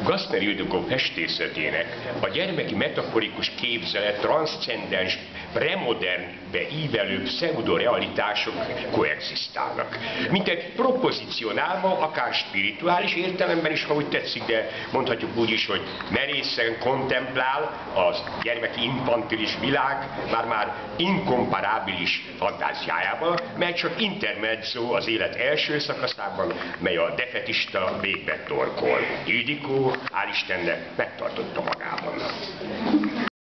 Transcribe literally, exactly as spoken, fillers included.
Gaspar Ildikó festészetének a gyermeki metaforikus képzelet transzcendens, premodernbe ívelő pseudorealitások koexisztálnak. Mint egy propozícionálva, akár spirituális értelemben is, ha úgy tetszik, de mondhatjuk úgy is, hogy merészen kontemplál az gyermeki infantilis világ, már-már inkomparábilis fantáziájával, mely csak intermezzo az élet első szakaszában, mely a defetista végbe torkol. Ildikó, hál' Istennek, megtartotta magában.